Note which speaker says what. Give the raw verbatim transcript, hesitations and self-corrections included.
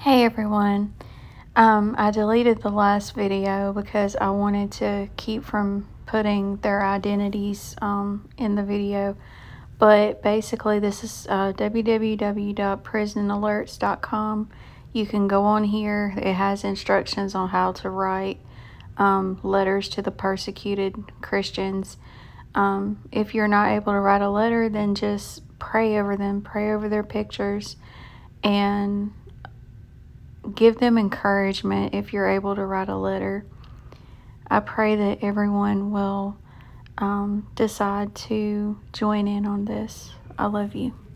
Speaker 1: Hey everyone. Um, I deleted the last video because I wanted to keep from putting their identities um, in the video. But basically this is uh, w w w dot prison alerts dot com. You can go on here. It has instructions on how to write um, letters to the persecuted Christians. Um, if you're not able to write a letter, then just pray over them, pray over their pictures, and give them encouragement if you're able to write a letter. I pray that everyone will um, decide to join in on this. I love you.